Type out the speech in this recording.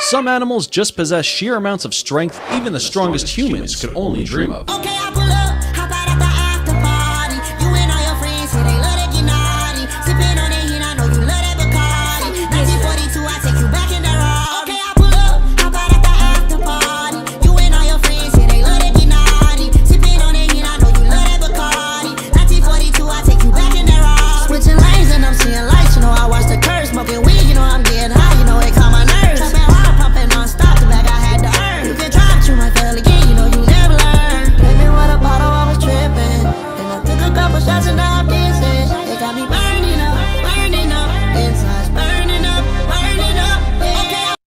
Some animals just possess sheer amounts of strength even the strongest humans could only dream of. Okay, I pull up.